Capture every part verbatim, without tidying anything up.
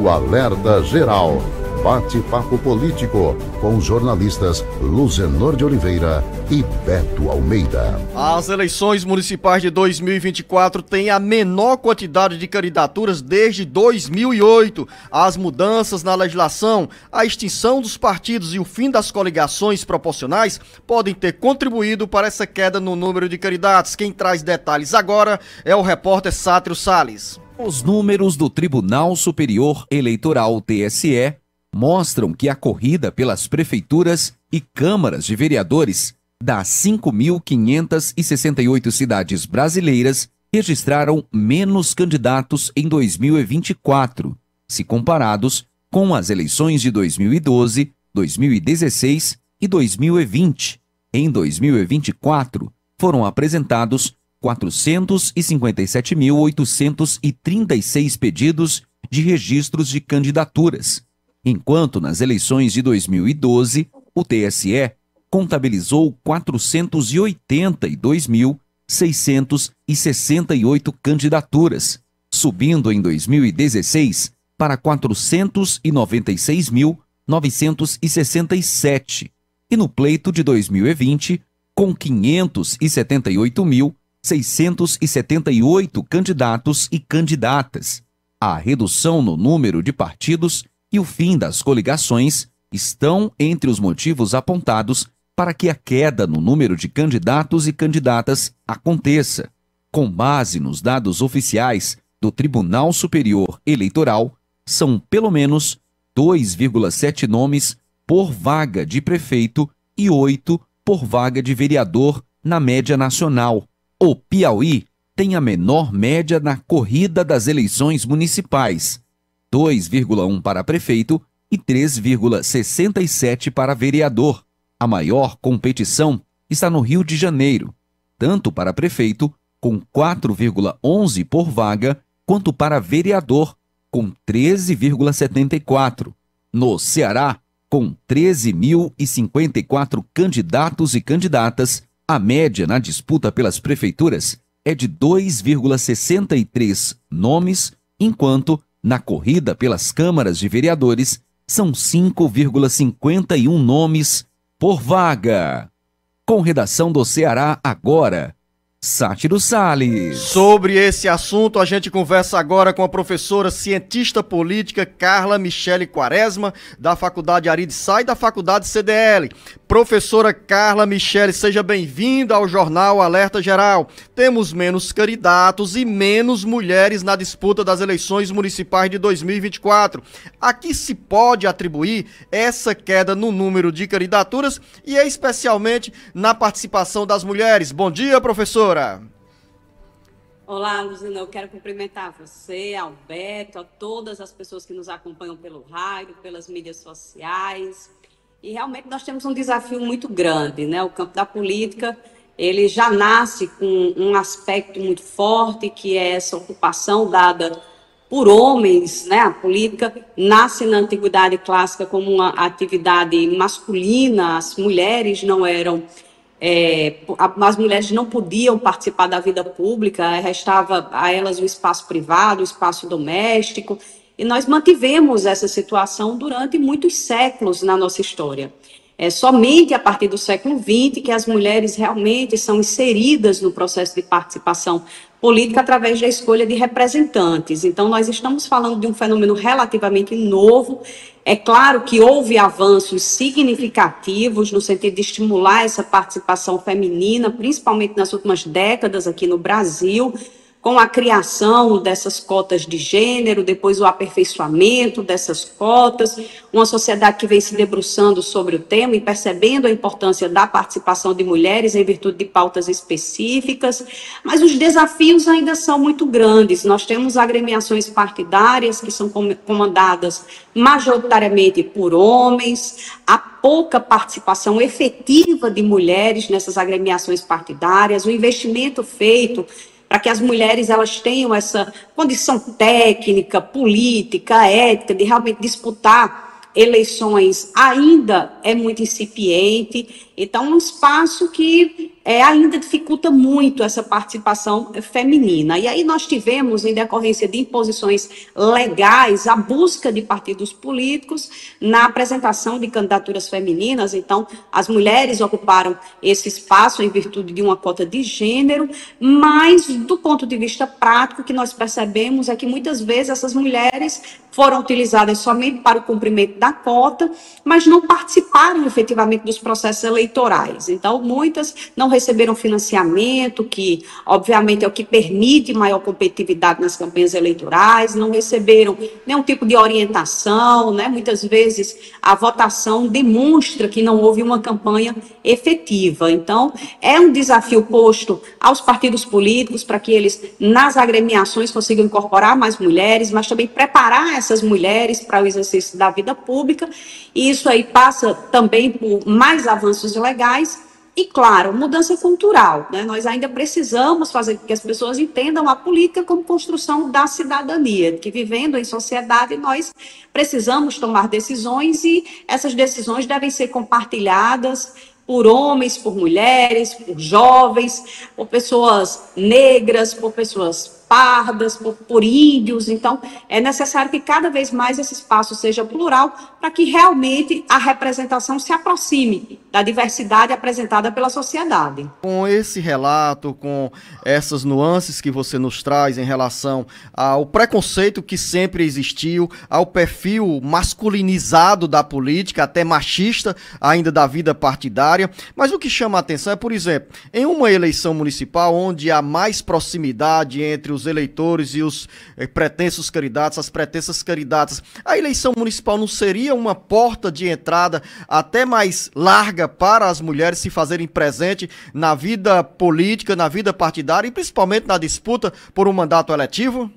o Alerta Geral. Bate-papo político com os jornalistas Luzenor de Oliveira e Beto Almeida. As eleições municipais de dois mil e vinte e quatro têm a menor quantidade de candidaturas desde dois mil e oito. As mudanças na legislação, a extinção dos partidos e o fim das coligações proporcionais podem ter contribuído para essa queda no número de candidatos. Quem traz detalhes agora é o repórter Sátiro Salles. Os números do Tribunal Superior Eleitoral, T S E, mostram que a corrida pelas prefeituras e câmaras de vereadores das cinco mil quinhentas e sessenta e oito cidades brasileiras registraram menos candidatos em dois mil e vinte e quatro, se comparados com as eleições de dois mil e doze, dois mil e dezesseis e dois mil e vinte. Em dois mil e vinte e quatro, foram apresentados quatrocentos e cinquenta e sete mil oitocentos e trinta e seis pedidos de registros de candidaturas, enquanto nas eleições de dois mil e doze, o T S E contabilizou quatrocentos e oitenta e dois mil seiscentos e sessenta e oito candidaturas, subindo em dois mil e dezesseis para quatrocentos e noventa e seis mil novecentos e sessenta e sete, e no pleito de dois mil e vinte, com quinhentos e setenta e oito mil seiscentos e setenta e oito candidatos e candidatas. A redução no número de partidos e o fim das coligações estão entre os motivos apontados para que a queda no número de candidatos e candidatas aconteça. Com base nos dados oficiais do Tribunal Superior Eleitoral, são pelo menos dois vírgula sete nomes por vaga de prefeito e oito por vaga de vereador na média nacional. O Piauí tem a menor média na corrida das eleições municipais, dois vírgula um para prefeito e três vírgula sessenta e sete para vereador. A maior competição está no Rio de Janeiro, tanto para prefeito, com quatro vírgula onze por vaga, quanto para vereador, com treze vírgula setenta e quatro. No Ceará, com treze mil e cinquenta e quatro candidatos e candidatas, a média na disputa pelas prefeituras é de dois vírgula sessenta e três nomes, enquanto na corrida pelas câmaras de vereadores, são cinco vírgula cinquenta e um nomes por vaga. Com redação do Ceará Agora, Sátiro Salles. Sobre esse assunto, a gente conversa agora com a professora cientista política Carla Michele Quaresma, da Faculdade Ari Sá e da Faculdade C D L. Professora Carla Michele, seja bem-vinda ao Jornal Alerta Geral. Temos menos candidatos e menos mulheres na disputa das eleições municipais de dois mil e vinte e quatro. A que se pode atribuir essa queda no número de candidaturas e especialmente na participação das mulheres? Bom dia, professora. Olá, Luzina, eu quero cumprimentar você, ao Beto, a todas as pessoas que nos acompanham pelo rádio, pelas mídias sociais. E realmente nós temos um desafio muito grande, né? O campo da política, ele já nasce com um aspecto muito forte, que é essa ocupação dada por homens, né? A política nasce na antiguidade clássica como uma atividade masculina, as mulheres não eram... É, as mulheres não podiam participar da vida pública, restava a elas o espaço privado, o espaço doméstico, e nós mantivemos essa situação durante muitos séculos na nossa história. É somente a partir do século vinte que as mulheres realmente são inseridas no processo de participação política através da escolha de representantes. Então, nós estamos falando de um fenômeno relativamente novo. É claro que houve avanços significativos no sentido de estimular essa participação feminina, principalmente nas últimas décadas aqui no Brasil, com a criação dessas cotas de gênero, depois o aperfeiçoamento dessas cotas, uma sociedade que vem se debruçando sobre o tema e percebendo a importância da participação de mulheres em virtude de pautas específicas, mas os desafios ainda são muito grandes. Nós temos agremiações partidárias que são comandadas majoritariamente por homens, há pouca participação efetiva de mulheres nessas agremiações partidárias, o investimento feito para que as mulheres elas tenham essa condição técnica, política, ética, de realmente disputar eleições ainda é muito incipiente. Então, um espaço que é, ainda dificulta muito essa participação feminina. E aí nós tivemos, em decorrência de imposições legais, a busca de partidos políticos na apresentação de candidaturas femininas. Então, as mulheres ocuparam esse espaço em virtude de uma cota de gênero, mas, do ponto de vista prático, o que nós percebemos é que, muitas vezes, essas mulheres foram utilizadas somente para o cumprimento da cota, mas não participaram efetivamente dos processos eleitorais. Então, muitas não receberam financiamento, que obviamente é o que permite maior competitividade nas campanhas eleitorais, não receberam nenhum tipo de orientação, né? Muitas vezes a votação demonstra que não houve uma campanha efetiva. Então, é um desafio posto aos partidos políticos para que eles, nas agremiações, consigam incorporar mais mulheres, mas também preparar essas mulheres para o exercício da vida pública, e isso aí passa também por mais avanços legais e, claro, mudança cultural, né? Nós ainda precisamos fazer com que as pessoas entendam a política como construção da cidadania, que, vivendo em sociedade, nós precisamos tomar decisões, e essas decisões devem ser compartilhadas por homens, por mulheres, por jovens, por pessoas negras, por pessoas pardas, por, por índios. Então, é necessário que cada vez mais esse espaço seja plural, para que realmente a representação se aproxime da diversidade apresentada pela sociedade. Com esse relato, com essas nuances que você nos traz em relação ao preconceito que sempre existiu, ao perfil masculinizado da política, até machista ainda da vida partidária, mas o que chama a atenção é, por exemplo, em uma eleição municipal onde há mais proximidade entre os eleitores e os eh, pretensos candidatos, as pretensas candidatas, a eleição municipal não seria uma porta de entrada até mais larga para as mulheres se fazerem presente na vida política, na vida partidária e principalmente na disputa por um mandato eletivo?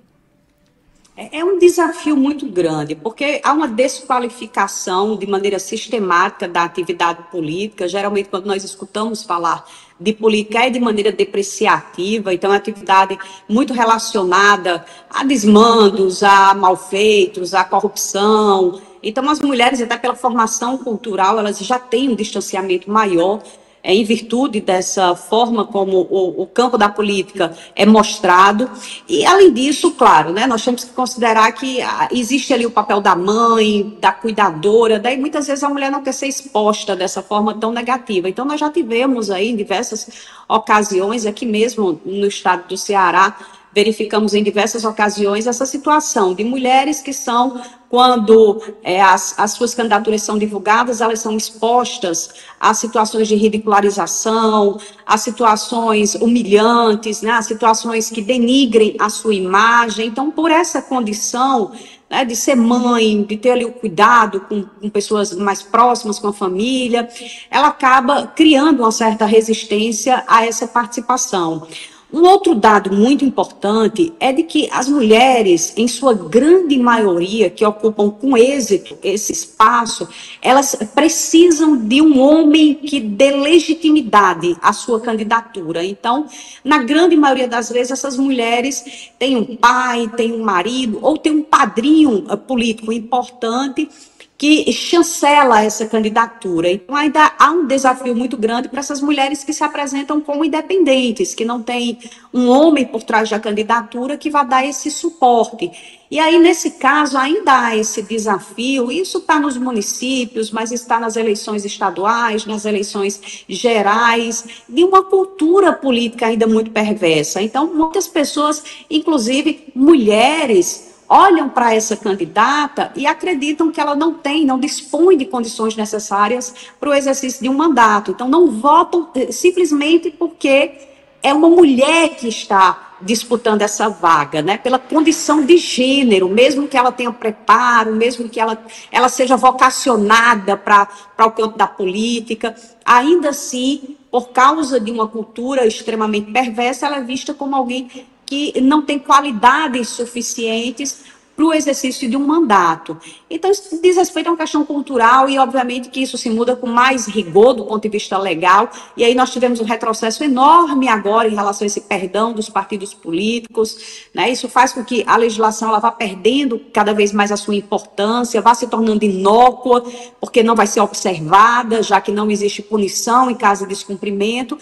É um desafio muito grande, porque há uma desqualificação de maneira sistemática da atividade política. Geralmente, quando nós escutamos falar de política, é de maneira depreciativa. Então, é uma atividade muito relacionada a desmandos, a malfeitos, a corrupção. Então, as mulheres, até pela formação cultural, elas já têm um distanciamento maior, é, em virtude dessa forma como o, o campo da política é mostrado. E, além disso, claro, né, nós temos que considerar que ah, existe ali o papel da mãe, da cuidadora, daí muitas vezes a mulher não quer ser exposta dessa forma tão negativa. Então, nós já tivemos aí em diversas ocasiões, aqui mesmo no estado do Ceará, verificamos em diversas ocasiões essa situação de mulheres que são, quando é, as, as suas candidaturas são divulgadas, elas são expostas a situações de ridicularização, a situações humilhantes, né, a situações que denigrem a sua imagem. Então, por essa condição, né, de ser mãe, de ter ali o cuidado com, com pessoas mais próximas, com a família, ela acaba criando uma certa resistência a essa participação. Um outro dado muito importante é de que as mulheres, em sua grande maioria, que ocupam com êxito esse espaço, elas precisam de um homem que dê legitimidade à sua candidatura. Então, na grande maioria das vezes, essas mulheres têm um pai, têm um marido, ou têm um padrinho político importante que chancela essa candidatura. Então, ainda há um desafio muito grande para essas mulheres que se apresentam como independentes, que não tem um homem por trás da candidatura que vai dar esse suporte. E aí, nesse caso, ainda há esse desafio. Isso está nos municípios, mas está nas eleições estaduais, nas eleições gerais, de uma cultura política ainda muito perversa. Então, muitas pessoas, inclusive mulheres, olham para essa candidata e acreditam que ela não tem, não dispõe de condições necessárias para o exercício de um mandato. Então, não votam simplesmente porque é uma mulher que está disputando essa vaga, né? Pela condição de gênero, mesmo que ela tenha preparo, mesmo que ela, ela seja vocacionada para o campo da política, ainda assim, por causa de uma cultura extremamente perversa, ela é vista como alguém que não tem qualidades suficientes para o exercício de um mandato. Então, isso diz respeito a uma questão cultural e, obviamente, que isso se muda com mais rigor do ponto de vista legal. E aí nós tivemos um retrocesso enorme agora em relação a esse perdão dos partidos políticos, né? Isso faz com que a legislação ela vá perdendo cada vez mais a sua importância, vá se tornando inócua, porque não vai ser observada, já que não existe punição em caso de descumprimento.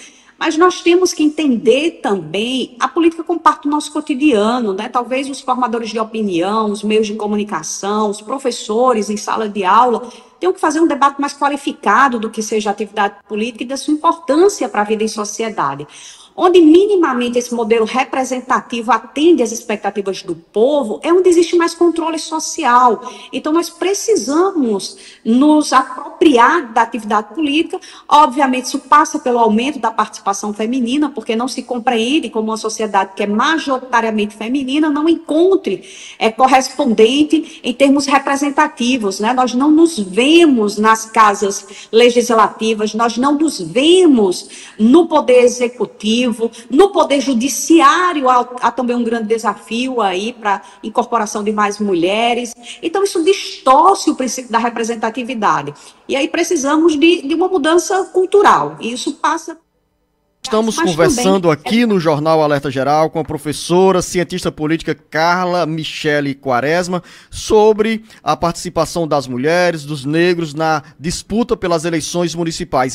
Mas nós temos que entender também a política como parte do nosso cotidiano, né? Talvez os formadores de opinião, os meios de comunicação, os professores em sala de aula tenham que fazer um debate mais qualificado do que seja a atividade política e da sua importância para a vida em sociedade. Onde minimamente esse modelo representativo atende às expectativas do povo, é onde existe mais controle social. Então, nós precisamos nos apropriar da atividade política. Obviamente, isso passa pelo aumento da participação feminina, porque não se compreende como uma sociedade que é majoritariamente feminina não encontre é, correspondente em termos representativos, né? Nós não nos vemos nas casas legislativas, nós não nos vemos no poder executivo, no poder judiciário há, há também um grande desafio aí para incorporação de mais mulheres. Então isso distorce o princípio da representatividade. E aí precisamos de, de uma mudança cultural. E isso passa... Estamos Mas conversando também... aqui no Jornal Alerta Geral com a professora, cientista política Carla Michele Quaresma sobre a participação das mulheres, dos negros na disputa pelas eleições municipais.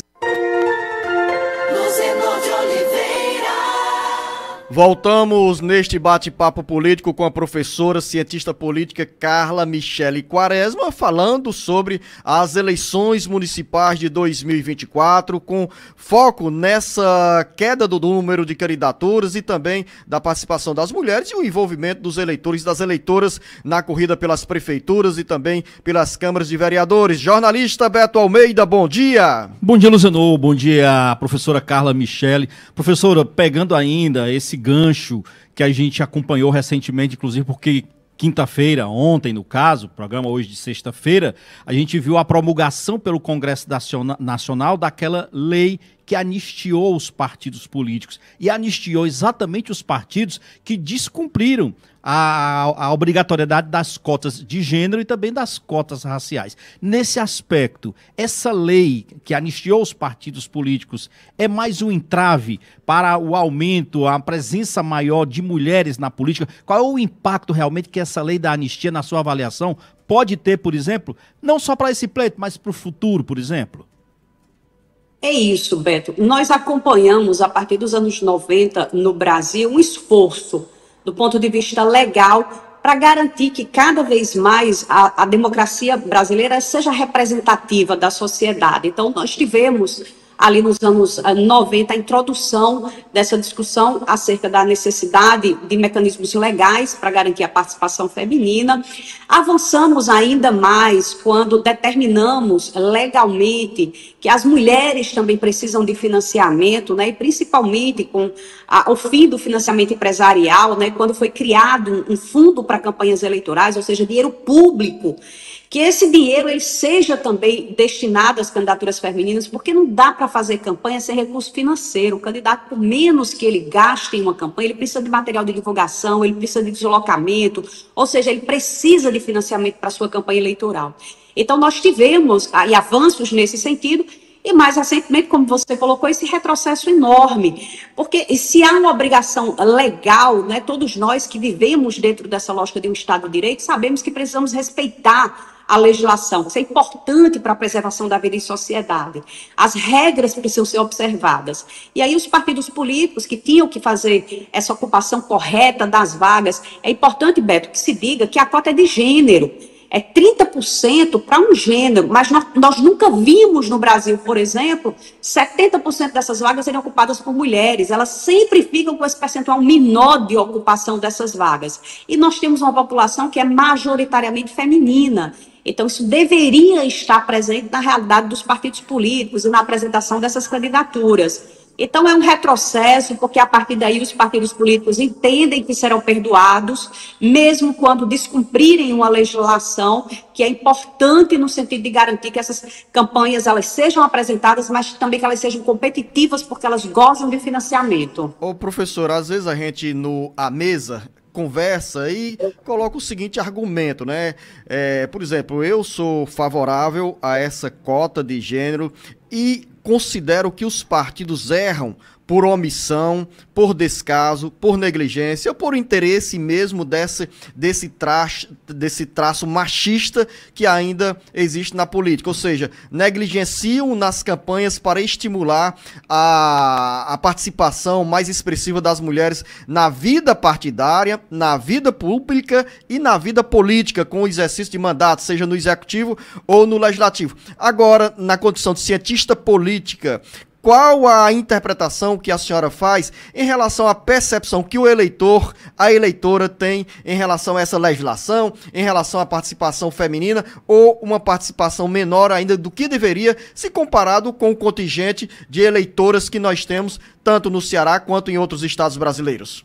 Voltamos neste bate-papo político com a professora, cientista política Carla Michele Quaresma, falando sobre as eleições municipais de dois mil e vinte e quatro, com foco nessa queda do número de candidaturas e também da participação das mulheres e o envolvimento dos eleitores e das eleitoras na corrida pelas prefeituras e também pelas câmaras de vereadores. Jornalista Beto Almeida, bom dia. Bom dia, Luzenor. Bom dia, professora Carla Michele. Professora, pegando ainda esse gancho que a gente acompanhou recentemente, inclusive porque quinta-feira, ontem no caso, programa hoje de sexta-feira, a gente viu a promulgação pelo Congresso Nacional daquela lei que anistiou os partidos políticos e anistiou exatamente os partidos que descumpriram a, a obrigatoriedade das cotas de gênero e também das cotas raciais. Nesse aspecto, essa lei que anistiou os partidos políticos é mais um entrave para o aumento, a presença maior de mulheres na política? Qual é o impacto realmente que essa lei da anistia, na sua avaliação, pode ter, por exemplo, não só para esse pleito, mas para o futuro, por exemplo? É isso, Beto. Nós acompanhamos, a partir dos anos noventa, no Brasil, um esforço, do ponto de vista legal, para garantir que cada vez mais a, a democracia brasileira seja representativa da sociedade. Então, nós tivemos, ali nos anos noventa, a introdução dessa discussão acerca da necessidade de mecanismos legais para garantir a participação feminina. Avançamos ainda mais quando determinamos legalmente que as mulheres também precisam de financiamento, né, e principalmente com a, o fim do financiamento empresarial, né, quando foi criado um, um fundo para campanhas eleitorais, ou seja, dinheiro público, que esse dinheiro ele seja também destinado às candidaturas femininas, porque não dá para fazer campanha sem recurso financeiro. O candidato, por menos que ele gaste em uma campanha, ele precisa de material de divulgação, ele precisa de deslocamento, ou seja, ele precisa de financiamento para a sua campanha eleitoral. Então, nós tivemos aí avanços nesse sentido, e mais recentemente, como você colocou, esse retrocesso enorme, porque se há uma obrigação legal, né, todos nós que vivemos dentro dessa lógica de um Estado de Direito, sabemos que precisamos respeitar a legislação, isso é importante para a preservação da vida em sociedade. As regras precisam ser observadas. E aí os partidos políticos que tinham que fazer essa ocupação correta das vagas, é importante, Beto, que se diga que a cota é de gênero. É trinta por cento para um gênero, mas nós, nós nunca vimos no Brasil, por exemplo, setenta por cento dessas vagas serem ocupadas por mulheres. Elas sempre ficam com esse percentual menor de ocupação dessas vagas. E nós temos uma população que é majoritariamente feminina. Então, isso deveria estar presente na realidade dos partidos políticos e na apresentação dessas candidaturas. Então, é um retrocesso, porque a partir daí os partidos políticos entendem que serão perdoados, mesmo quando descumprirem uma legislação que é importante no sentido de garantir que essas campanhas elas sejam apresentadas, mas também que elas sejam competitivas, porque elas gozam de financiamento. Ô, professor, às vezes a gente no à mesa conversa e coloca o seguinte argumento, né? É, por exemplo, eu sou favorável a essa cota de gênero e considero que os partidos erram por omissão, por descaso, por negligência, ou por interesse mesmo desse, desse, traço, desse traço machista que ainda existe na política. Ou seja, negligenciam nas campanhas para estimular a, a participação mais expressiva das mulheres na vida partidária, na vida pública e na vida política, com o exercício de mandato, seja no executivo ou no legislativo. Agora, na condição de cientista política, qual a interpretação que a senhora faz em relação à percepção que o eleitor, a eleitora tem em relação a essa legislação, em relação à participação feminina ou uma participação menor ainda do que deveria, se comparado com o contingente de eleitoras que nós temos, tanto no Ceará quanto em outros estados brasileiros?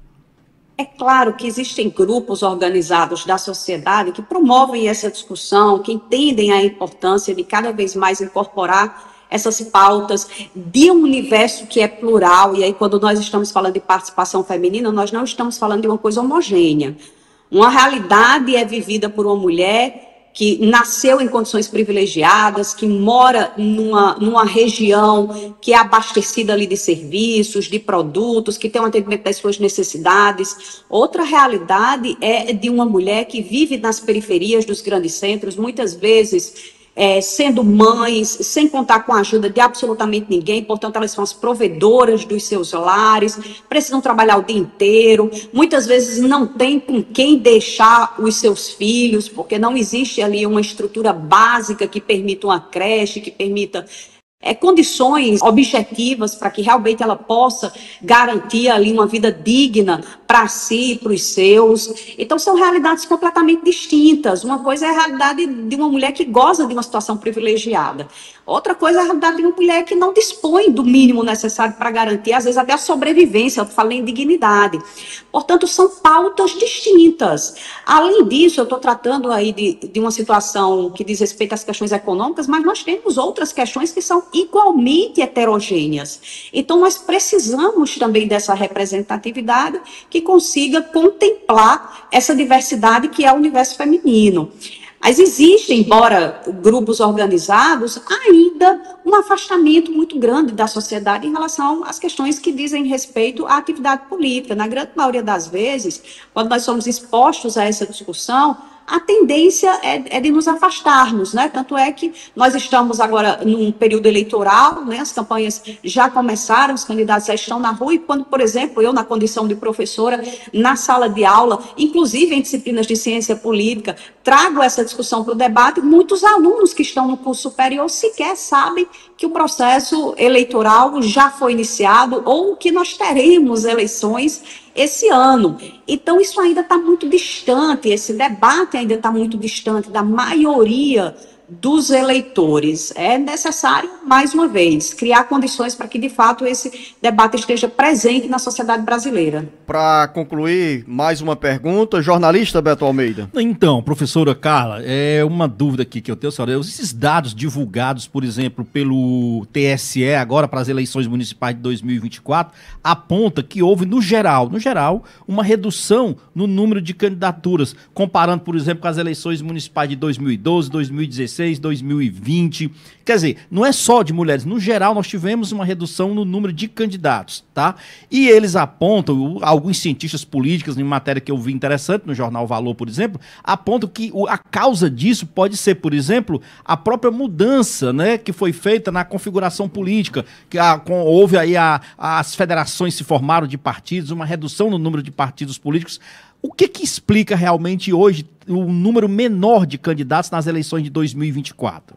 É claro que existem grupos organizados da sociedade que promovem essa discussão, que entendem a importância de cada vez mais incorporar essas pautas de um universo que é plural, e aí quando nós estamos falando de participação feminina, nós não estamos falando de uma coisa homogênea. Uma realidade é vivida por uma mulher que nasceu em condições privilegiadas, que mora numa, numa região que é abastecida ali de serviços, de produtos, que tem um atendimento das suas necessidades. Outra realidade é de uma mulher que vive nas periferias dos grandes centros, muitas vezes É, sendo mães, sem contar com a ajuda de absolutamente ninguém, portanto elas são as provedoras dos seus lares, precisam trabalhar o dia inteiro, muitas vezes não tem com quem deixar os seus filhos, porque não existe ali uma estrutura básica que permita uma creche, que permita É, condições objetivas para que realmente ela possa garantir ali uma vida digna para si e para os seus. Então são realidades completamente distintas. Uma coisa é a realidade de uma mulher que goza de uma situação privilegiada. Outra coisa é a realidade de uma mulher que não dispõe do mínimo necessário para garantir, às vezes até a sobrevivência, eu falei em dignidade. Portanto, são pautas distintas. Além disso, eu estou tratando aí de, de uma situação que diz respeito às questões econômicas, mas nós temos outras questões que são igualmente heterogêneas. Então, nós precisamos também dessa representatividade que consiga contemplar essa diversidade que é o universo feminino. Mas existe, embora grupos organizados, ainda um afastamento muito grande da sociedade em relação às questões que dizem respeito à atividade política. Na grande maioria das vezes, quando nós somos expostos a essa discussão, a tendência é, é de nos afastarmos, né? Tanto é que nós estamos agora num período eleitoral, né? As campanhas já começaram, os candidatos já estão na rua, e quando, por exemplo, eu, na condição de professora, na sala de aula, inclusive em disciplinas de ciência política, trago essa discussão para o debate, muitos alunos que estão no curso superior sequer sabem que o processo eleitoral já foi iniciado ou que nós teremos eleições esse ano. Então, isso ainda está muito distante, esse debate ainda está muito distante da maioria dos eleitores. É necessário, mais uma vez, criar condições para que, de fato, esse debate esteja presente na sociedade brasileira. Para concluir, mais uma pergunta, jornalista Beto Almeida. Então, professora Carla, é uma dúvida aqui que eu tenho, senhora. Esses dados divulgados, por exemplo, pelo T S E agora para as eleições municipais de dois mil e vinte e quatro, aponta que houve, no geral, no geral, uma redução no número de candidaturas, comparando, por exemplo, com as eleições municipais de dois mil e doze, dois mil e dezesseis, dois mil e vinte. Quer dizer, não é só de mulheres. No geral, nós tivemos uma redução no número de candidatos, tá? E eles apontam, alguns cientistas políticos, em matéria que eu vi interessante, no jornal Valor, por exemplo, apontam que a causa disso pode ser, por exemplo, a própria mudança, né, que foi feita na configuração política, que a, com, houve aí a, as federações se formaram de partidos, uma redução no número de partidos políticos. O que que explica realmente hoje o número menor de candidatos nas eleições de dois mil e vinte e quatro?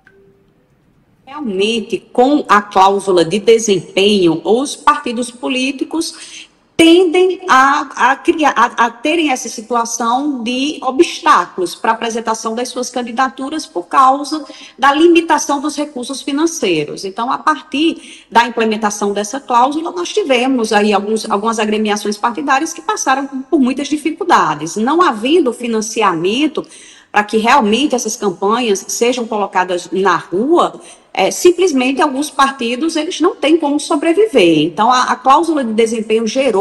Realmente, com a cláusula de desempenho, os partidos políticos tendem a, a, criar, a, a terem essa situação de obstáculos para a apresentação das suas candidaturas por causa da limitação dos recursos financeiros. Então, a partir da implementação dessa cláusula, nós tivemos aí alguns, algumas agremiações partidárias que passaram por muitas dificuldades. Não havendo financiamento para que realmente essas campanhas sejam colocadas na rua, É, simplesmente alguns partidos eles não têm como sobreviver. Então, a, a cláusula de desempenho gerou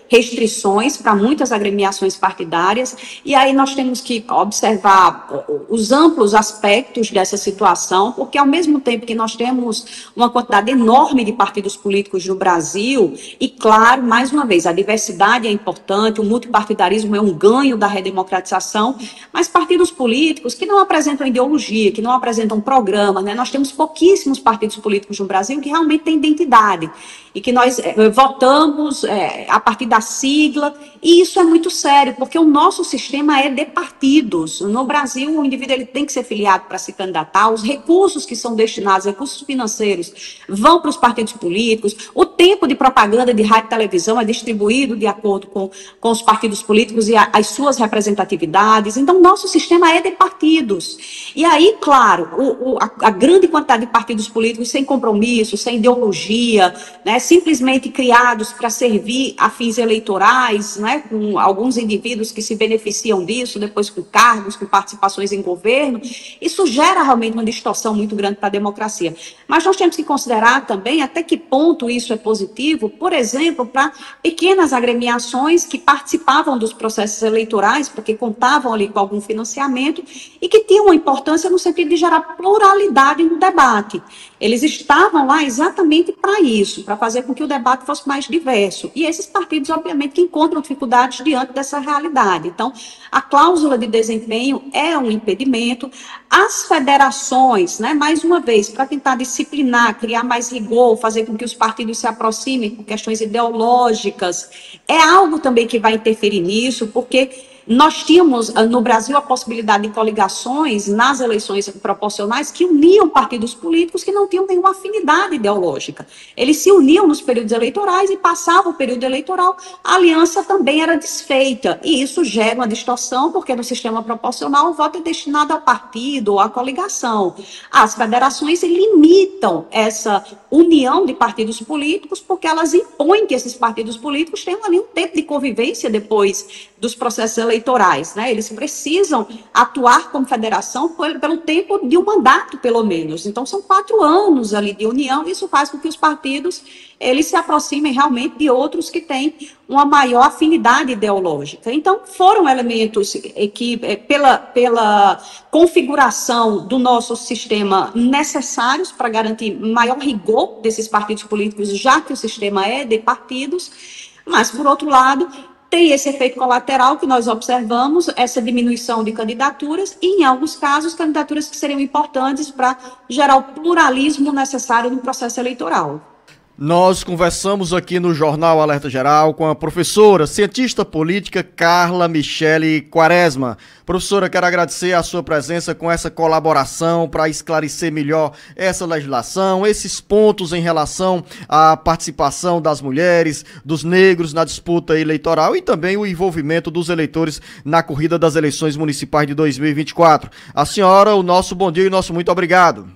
restrições para muitas agremiações partidárias, e aí nós temos que observar os amplos aspectos dessa situação, porque ao mesmo tempo que nós temos uma quantidade enorme de partidos políticos no Brasil, e claro, mais uma vez, a diversidade é importante, o multipartidarismo é um ganho da redemocratização, mas partidos políticos que não apresentam ideologia, que não apresentam programa, né? Nós temos pouquíssimos partidos políticos no Brasil que realmente têm identidade, e que nós é, votamos é, a partir da sigla, e isso é muito sério, porque o nosso sistema é de partidos. No Brasil, o indivíduo ele tem que ser filiado para se candidatar, os recursos que são destinados, recursos financeiros, vão para os partidos políticos, o tempo de propaganda de rádio e televisão é distribuído de acordo com, com os partidos políticos e a, as suas representatividades. Então, nosso sistema é de partidos. E aí, claro, o, o, a, a grande quantidade de partidos políticos sem compromisso, sem ideologia, né, simplesmente criados para servir a fins eleitorais, né, com alguns indivíduos que se beneficiam disso, depois com cargos, com participações em governo, isso gera realmente uma distorção muito grande para a democracia. Mas nós temos que considerar também até que ponto isso é positivo, por exemplo, para pequenas agremiações que participavam dos processos eleitorais, porque contavam ali com algum financiamento, e que tinham uma importância no sentido de gerar pluralidade no debate. Eles estavam lá exatamente para isso, para fazer com que o debate fosse mais diverso. E esses partidos, obviamente, que encontram dificuldades diante dessa realidade. Então, a cláusula de desempenho é um impedimento. As federações, né, mais uma vez, para tentar disciplinar, criar mais rigor, fazer com que os partidos se aproximem por questões ideológicas, é algo também que vai interferir nisso, porque nós tínhamos no Brasil a possibilidade de coligações nas eleições proporcionais que uniam partidos políticos que não tinham nenhuma afinidade ideológica. Eles se uniam nos períodos eleitorais e passava o período eleitoral, a aliança também era desfeita. E isso gera uma distorção, porque no sistema proporcional o voto é destinado ao partido ou à coligação. As federações limitam essa união de partidos políticos porque elas impõem que esses partidos políticos tenham ali um tempo de convivência depois dos processos eleitorais, né? Eles precisam atuar como federação por, pelo tempo de um mandato, pelo menos. Então, são quatro anos ali de união, e isso faz com que os partidos eles se aproximem realmente de outros que têm uma maior afinidade ideológica. Então, foram elementos que, pela, pela configuração do nosso sistema, necessários para garantir maior rigor desses partidos políticos, já que o sistema é de partidos, mas, por outro lado, tem esse efeito colateral que nós observamos, essa diminuição de candidaturas e, em alguns casos, candidaturas que seriam importantes para gerar o pluralismo necessário no processo eleitoral. Nós conversamos aqui no Jornal Alerta Geral com a professora, cientista política Carla Michele Quaresma. Professora, quero agradecer a sua presença com essa colaboração para esclarecer melhor essa legislação, esses pontos em relação à participação das mulheres, dos negros na disputa eleitoral e também o envolvimento dos eleitores na corrida das eleições municipais de dois mil e vinte e quatro. A senhora, o nosso bom dia e o nosso muito obrigado.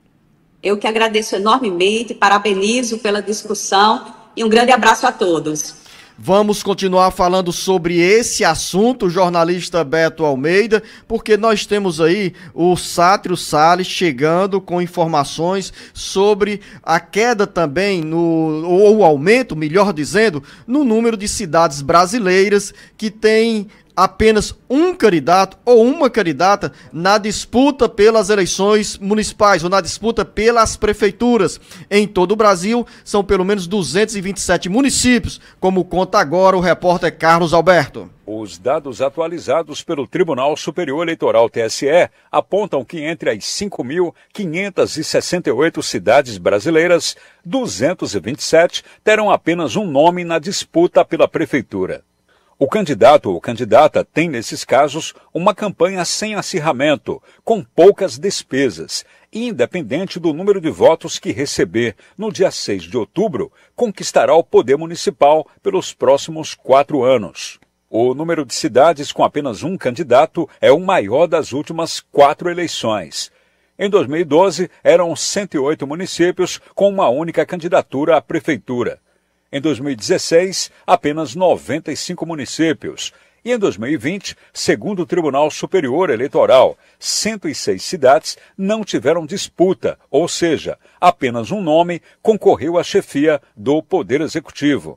Eu que agradeço enormemente, parabenizo pela discussão e um grande abraço a todos. Vamos continuar falando sobre esse assunto, jornalista Beto Almeida, porque nós temos aí o Sátrio Salles chegando com informações sobre a queda também, no, ou o aumento, melhor dizendo, no número de cidades brasileiras que têm apenas um candidato ou uma candidata na disputa pelas eleições municipais ou na disputa pelas prefeituras. Em todo o Brasil, são pelo menos duzentos e vinte e sete municípios, como conta agora o repórter Carlos Alberto. Os dados atualizados pelo Tribunal Superior Eleitoral T S E apontam que entre as cinco mil quinhentas e sessenta e oito cidades brasileiras, duzentos e vinte e sete terão apenas um nome na disputa pela prefeitura. O candidato ou candidata tem, nesses casos, uma campanha sem acirramento, com poucas despesas, e, independente do número de votos que receber no dia seis de outubro, conquistará o poder municipal pelos próximos quatro anos. O número de cidades com apenas um candidato é o maior das últimas quatro eleições. Em dois mil e doze, eram cento e oito municípios com uma única candidatura à prefeitura. Em dois mil e dezesseis, apenas noventa e cinco municípios. E em dois mil e vinte, segundo o Tribunal Superior Eleitoral, cento e seis cidades não tiveram disputa, ou seja, apenas um nome concorreu à chefia do Poder Executivo.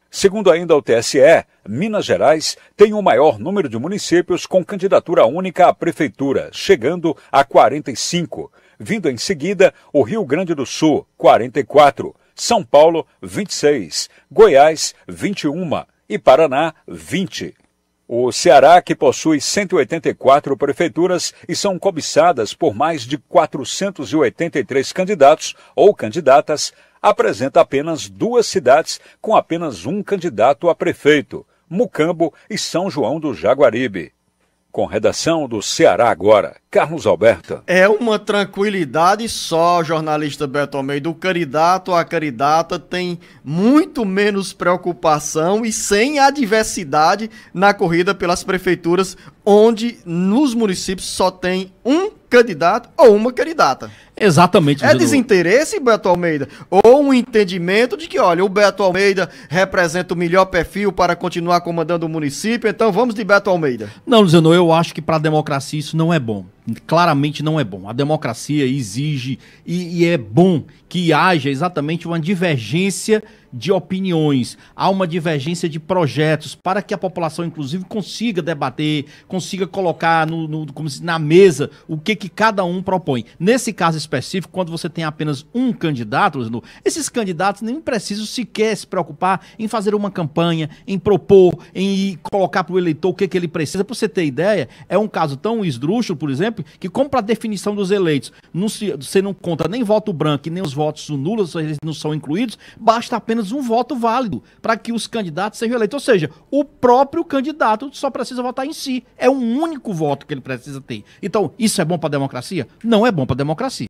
Segundo ainda o T S E, Minas Gerais tem o maior número de municípios com candidatura única à prefeitura, chegando a quarenta e cinco. Vindo em seguida, o Rio Grande do Sul, quarenta e quatro, São Paulo, vinte e seis, Goiás, vinte e um e Paraná, vinte. O Ceará, que possui cento e oitenta e quatro prefeituras e são cobiçadas por mais de quatrocentos e oitenta e três candidatos ou candidatas, apresenta apenas duas cidades com apenas um candidato a prefeito, Mucambo e São João do Jaguaribe. Com redação do Ceará Agora, Carlos Alberto. É uma tranquilidade só, jornalista Beto Almeida. O candidato, a candidata tem muito menos preocupação e sem adversidade na corrida pelas prefeituras, onde nos municípios só tem um candidato ou uma candidata. Exatamente. É desinteresse, Beto Almeida? Ou um entendimento de que, olha, o Beto Almeida representa o melhor perfil para continuar comandando o município, então vamos de Beto Almeida. Não, Luciano, eu acho que para a democracia isso não é bom. Claramente não é bom. A democracia exige e, e é bom que haja exatamente uma divergência de opiniões, há uma divergência de projetos para que a população, inclusive, consiga debater, consiga colocar no, no, como se, na mesa o que, que cada um propõe. Nesse caso específico, quando você tem apenas um candidato, esses candidatos nem precisam sequer se preocupar em fazer uma campanha, em propor, em colocar para o eleitor o que, que ele precisa. Para você ter ideia, é um caso tão esdrúxulo, por exemplo, que como para a definição dos eleitos, não se, você não conta nem voto branco e nem os votos nulos, eles não são incluídos, basta apenas um voto válido para que os candidatos sejam eleitos. Ou seja, o próprio candidato só precisa votar em si. É um único voto que ele precisa ter. Então, isso é bom para a democracia? Não é bom para a democracia.